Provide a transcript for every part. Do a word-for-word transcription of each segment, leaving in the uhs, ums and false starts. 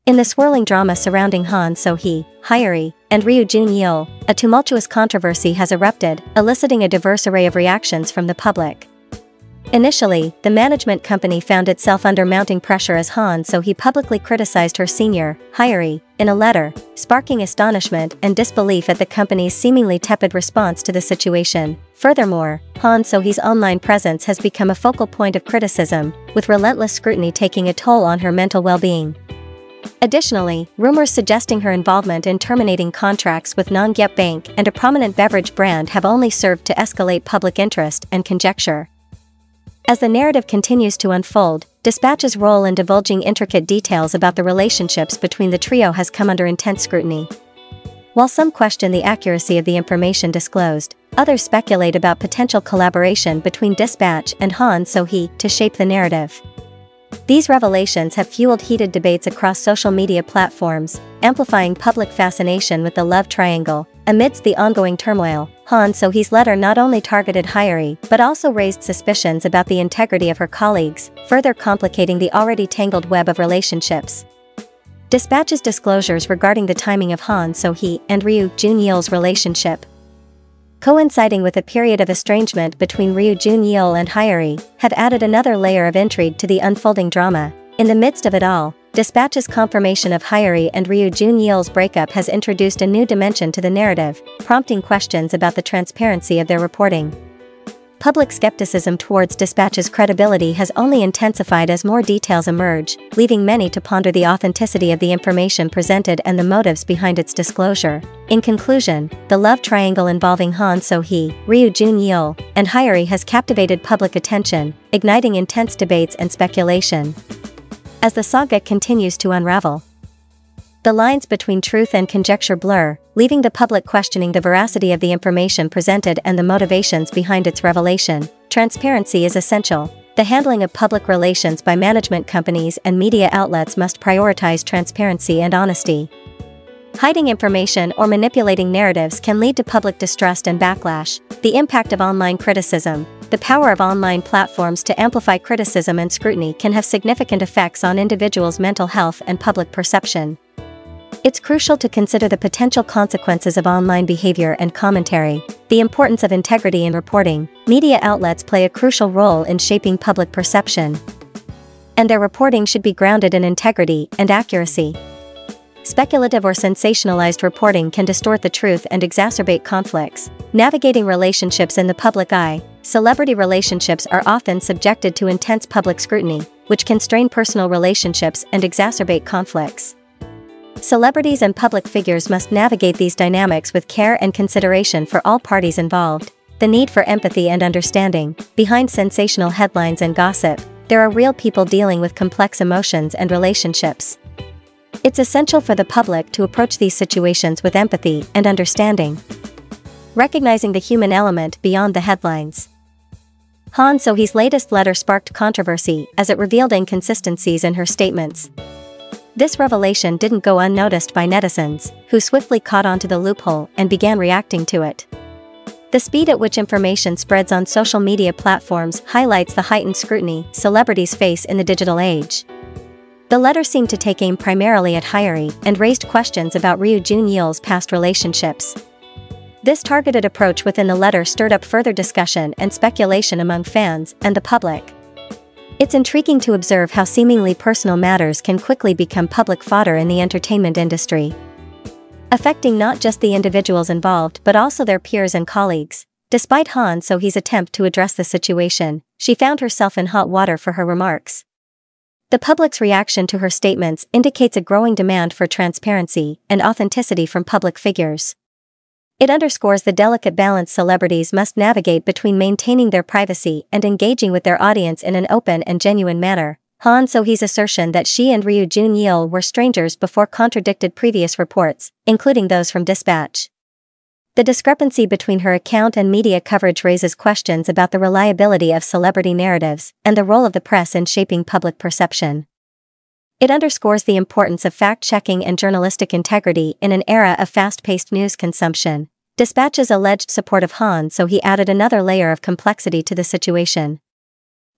In the swirling drama surrounding Han So-hee, Hyori, and Ryu Jun-yeol, a tumultuous controversy has erupted, eliciting a diverse array of reactions from the public. Initially, the management company found itself under mounting pressure as Han So-hee publicly criticized her senior, Hyori, in a letter, sparking astonishment and disbelief at the company's seemingly tepid response to the situation. Furthermore, Han So-hee's online presence has become a focal point of criticism, with relentless scrutiny taking a toll on her mental well-being. Additionally, rumors suggesting her involvement in terminating contracts with Nongyeop Bank and a prominent beverage brand have only served to escalate public interest and conjecture. As the narrative continues to unfold, Dispatch's role in divulging intricate details about the relationships between the trio has come under intense scrutiny. While some question the accuracy of the information disclosed, others speculate about potential collaboration between Dispatch and Han So-hee to shape the narrative. These revelations have fueled heated debates across social media platforms, amplifying public fascination with the love triangle. Amidst the ongoing turmoil, Han So-hee's letter not only targeted Hyori but also raised suspicions about the integrity of her colleagues, further complicating the already tangled web of relationships. Dispatch's disclosures regarding the timing of Han So-hee and Ryu Jun-yeol's relationship, coinciding with a period of estrangement between Ryu Jun-yeol and Hyori, have added another layer of intrigue to the unfolding drama. In the midst of it all, Dispatch's confirmation of Hyori and Ryu Jun-yeol's breakup has introduced a new dimension to the narrative, prompting questions about the transparency of their reporting. Public skepticism towards Dispatch's credibility has only intensified as more details emerge, leaving many to ponder the authenticity of the information presented and the motives behind its disclosure. In conclusion, the love triangle involving Han So-hee, Ryu Jun-yeol, and Hyori has captivated public attention, igniting intense debates and speculation. As the saga continues to unravel, the lines between truth and conjecture blur, leaving the public questioning the veracity of the information presented and the motivations behind its revelation. Transparency is essential. The handling of public relations by management companies and media outlets must prioritize transparency and honesty. Hiding information or manipulating narratives can lead to public distrust and backlash. The impact of online criticism. The power of online platforms to amplify criticism and scrutiny can have significant effects on individuals' mental health and public perception. It's crucial to consider the potential consequences of online behavior and commentary. The importance of integrity in reporting. Media outlets play a crucial role in shaping public perception, and their reporting should be grounded in integrity and accuracy. Speculative or sensationalized reporting can distort the truth and exacerbate conflicts. Navigating relationships in the public eye. Celebrity relationships are often subjected to intense public scrutiny, which can strain personal relationships and exacerbate conflicts. Celebrities and public figures must navigate these dynamics with care and consideration for all parties involved. The need for empathy and understanding. Behind sensational headlines and gossip, there are real people dealing with complex emotions and relationships. It's essential for the public to approach these situations with empathy and understanding, recognizing the human element beyond the headlines. Han So-hee's latest letter sparked controversy as it revealed inconsistencies in her statements. This revelation didn't go unnoticed by netizens, who swiftly caught onto the loophole and began reacting to it. The speed at which information spreads on social media platforms highlights the heightened scrutiny celebrities face in the digital age. The letter seemed to take aim primarily at Hyori and raised questions about Ryu Jun-yeol's past relationships. This targeted approach within the letter stirred up further discussion and speculation among fans and the public. It's intriguing to observe how seemingly personal matters can quickly become public fodder in the entertainment industry, affecting not just the individuals involved but also their peers and colleagues. Despite Han So-hee's attempt to address the situation, she found herself in hot water for her remarks. The public's reaction to her statements indicates a growing demand for transparency and authenticity from public figures. It underscores the delicate balance celebrities must navigate between maintaining their privacy and engaging with their audience in an open and genuine manner. Han So-hee's assertion that she and Ryu Jun-yeol were strangers before contradicted previous reports, including those from Dispatch. The discrepancy between her account and media coverage raises questions about the reliability of celebrity narratives and the role of the press in shaping public perception. It underscores the importance of fact-checking and journalistic integrity in an era of fast-paced news consumption. Dispatch's alleged support of Han So-hee added another layer of complexity to the situation.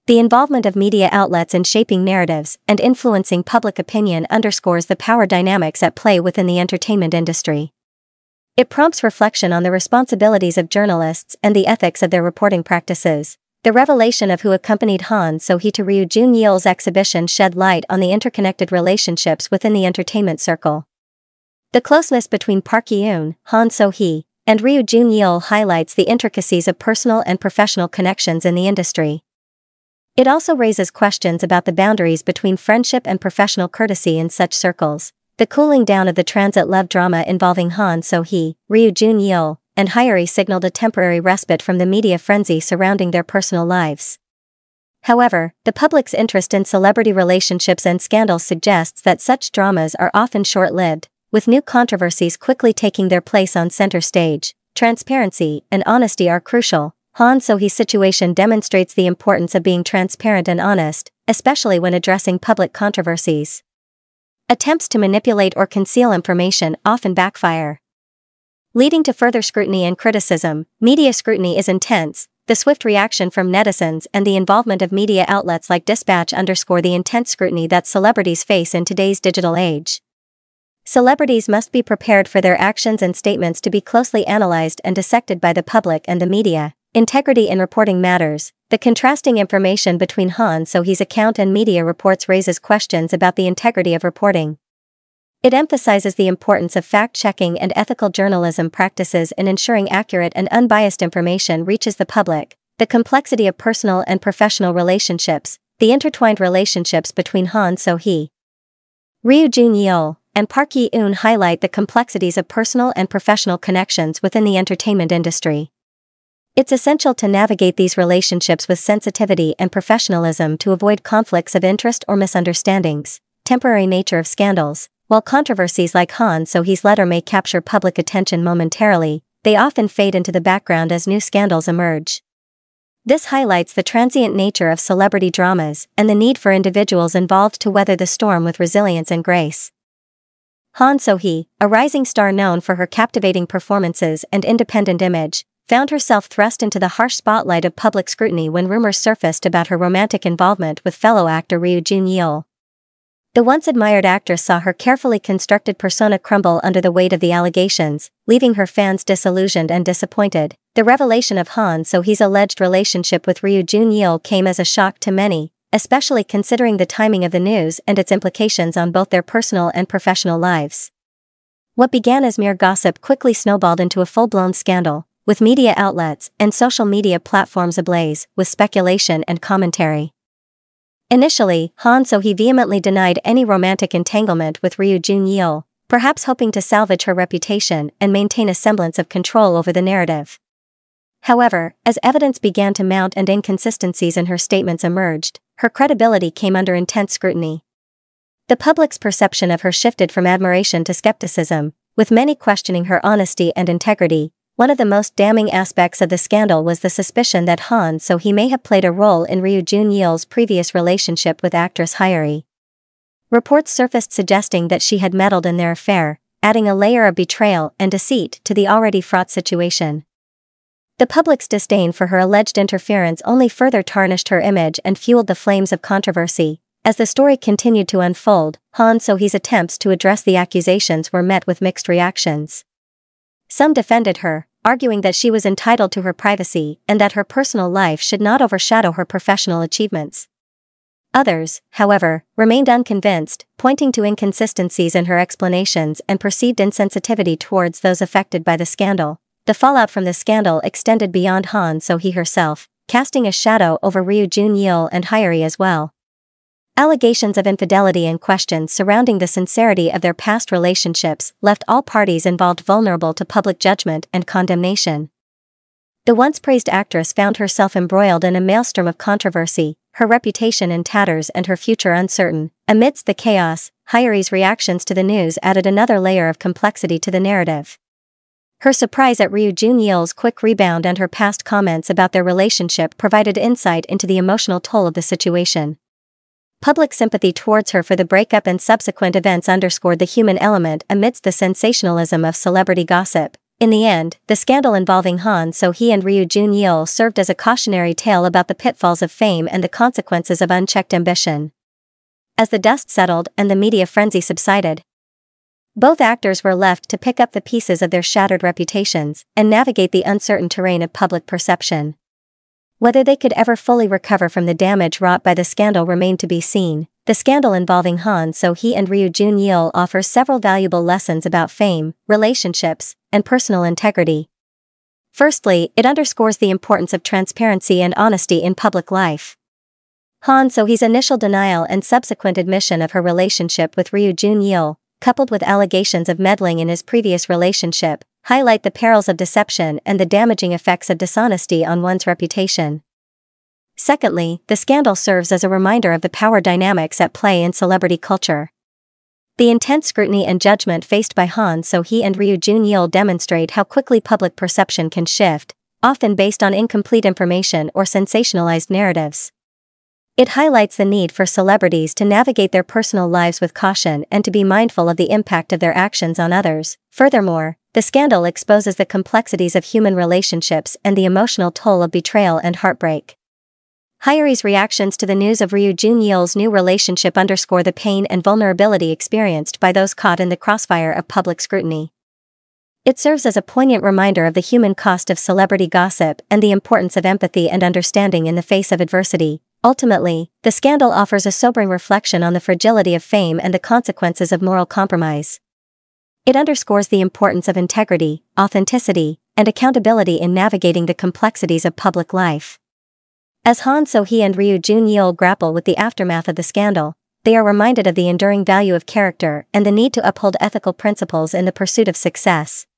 The involvement of media outlets in shaping narratives and influencing public opinion underscores the power dynamics at play within the entertainment industry. It prompts reflection on the responsibilities of journalists and the ethics of their reporting practices. The revelation of who accompanied Han So-hee to Ryu Jun-yeol's exhibition shed light on the interconnected relationships within the entertainment circle. The closeness between Park Yi-eun, Han So-hee, and Ryu Jun-yeol highlights the intricacies of personal and professional connections in the industry. It also raises questions about the boundaries between friendship and professional courtesy in such circles. The cooling down of the transit love drama involving Han So-hee, Ryu Jun-yeol, and Hyori signaled a temporary respite from the media frenzy surrounding their personal lives. However, the public's interest in celebrity relationships and scandals suggests that such dramas are often short-lived, with new controversies quickly taking their place on center stage. Transparency and honesty are crucial. Han So-hee's situation demonstrates the importance of being transparent and honest, especially when addressing public controversies. Attempts to manipulate or conceal information often backfire, leading to further scrutiny and criticism. Media scrutiny is intense. The swift reaction from netizens and the involvement of media outlets like Dispatch underscore the intense scrutiny that celebrities face in today's digital age. Celebrities must be prepared for their actions and statements to be closely analyzed and dissected by the public and the media. Integrity in reporting matters. The contrasting information between Han So-hee's account and media reports raises questions about the integrity of reporting. It emphasizes the importance of fact-checking and ethical journalism practices in ensuring accurate and unbiased information reaches the public. The complexity of personal and professional relationships. The intertwined relationships between Han So-hee, Ryu Jun-yeol, and Park Yi-eun highlight the complexities of personal and professional connections within the entertainment industry. It's essential to navigate these relationships with sensitivity and professionalism to avoid conflicts of interest or misunderstandings. Temporary nature of scandals. While controversies like Han So-hee's letter may capture public attention momentarily, they often fade into the background as new scandals emerge. This highlights the transient nature of celebrity dramas and the need for individuals involved to weather the storm with resilience and grace. Han So-hee, a rising star known for her captivating performances and independent image, found herself thrust into the harsh spotlight of public scrutiny when rumors surfaced about her romantic involvement with fellow actor Ryu Jun-yeol. The once admired actress saw her carefully constructed persona crumble under the weight of the allegations, leaving her fans disillusioned and disappointed. The revelation of Han So-hee's alleged relationship with Ryu Jun-yeol came as a shock to many, especially considering the timing of the news and its implications on both their personal and professional lives. What began as mere gossip quickly snowballed into a full-blown scandal, with media outlets and social media platforms ablaze with speculation and commentary. Initially, Han So-hee vehemently denied any romantic entanglement with Ryu Jun-yeol, perhaps hoping to salvage her reputation and maintain a semblance of control over the narrative. However, as evidence began to mount and inconsistencies in her statements emerged, her credibility came under intense scrutiny. The public's perception of her shifted from admiration to skepticism, with many questioning her honesty and integrity. One of the most damning aspects of the scandal was the suspicion that Han So-hee may have played a role in Ryu Jun-yeol's previous relationship with actress Hyori. Reports surfaced suggesting that she had meddled in their affair, adding a layer of betrayal and deceit to the already fraught situation. The public's disdain for her alleged interference only further tarnished her image and fueled the flames of controversy. As the story continued to unfold, Han So-hee's attempts to address the accusations were met with mixed reactions. Some defended her, arguing that she was entitled to her privacy and that her personal life should not overshadow her professional achievements. Others, however, remained unconvinced, pointing to inconsistencies in her explanations and perceived insensitivity towards those affected by the scandal. The fallout from the scandal extended beyond Han So-hee herself, casting a shadow over Ryu Jun-yeol and Hyori as well. Allegations of infidelity and questions surrounding the sincerity of their past relationships left all parties involved vulnerable to public judgment and condemnation. The once praised actress found herself embroiled in a maelstrom of controversy, her reputation in tatters and her future uncertain. Amidst the chaos, Hyori's reactions to the news added another layer of complexity to the narrative. Her surprise at Ryu Jun-yeol's quick rebound and her past comments about their relationship provided insight into the emotional toll of the situation. Public sympathy towards her for the breakup and subsequent events underscored the human element amidst the sensationalism of celebrity gossip. In the end, the scandal involving Han So-hee and Ryu Jun-yeol served as a cautionary tale about the pitfalls of fame and the consequences of unchecked ambition. As the dust settled and the media frenzy subsided, both actors were left to pick up the pieces of their shattered reputations and navigate the uncertain terrain of public perception. Whether they could ever fully recover from the damage wrought by the scandal remained to be seen. The scandal involving Han So-hee and Ryu Jun-yeol offers several valuable lessons about fame, relationships, and personal integrity. Firstly, it underscores the importance of transparency and honesty in public life. Han So-hee's initial denial and subsequent admission of her relationship with Ryu Jun-yeol, coupled with allegations of meddling in his previous relationship, highlight the perils of deception and the damaging effects of dishonesty on one's reputation. Secondly, the scandal serves as a reminder of the power dynamics at play in celebrity culture. The intense scrutiny and judgment faced by Han So-hee and Ryu Jun-yeol demonstrate how quickly public perception can shift, often based on incomplete information or sensationalized narratives. It highlights the need for celebrities to navigate their personal lives with caution and to be mindful of the impact of their actions on others. Furthermore, the scandal exposes the complexities of human relationships and the emotional toll of betrayal and heartbreak. Hyori's reactions to the news of Ryu Jun-yeol's new relationship underscore the pain and vulnerability experienced by those caught in the crossfire of public scrutiny. It serves as a poignant reminder of the human cost of celebrity gossip and the importance of empathy and understanding in the face of adversity. Ultimately, the scandal offers a sobering reflection on the fragility of fame and the consequences of moral compromise. It underscores the importance of integrity, authenticity, and accountability in navigating the complexities of public life. As Han So-hee and Ryu Jun-yeol grapple with the aftermath of the scandal, they are reminded of the enduring value of character and the need to uphold ethical principles in the pursuit of success.